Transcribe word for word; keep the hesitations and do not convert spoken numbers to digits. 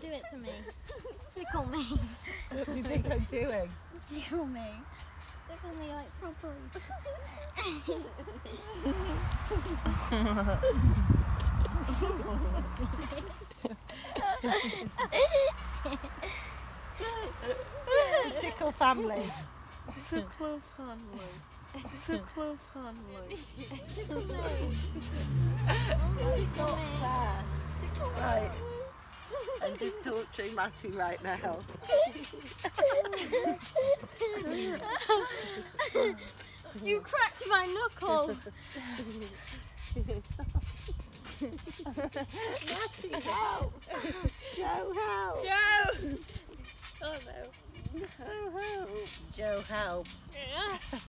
do it to me. Tickle me. What do you think I'm doing? Tickle me. Tickle me like properly. The Tickle family. Tickle family. Tickle family. Tickle me. Tickle me. Tickle me. Right. I'm just torturing Matty right now. You cracked my knuckle. Matty, help! Joe, help! Joe! Oh no. Joe, help!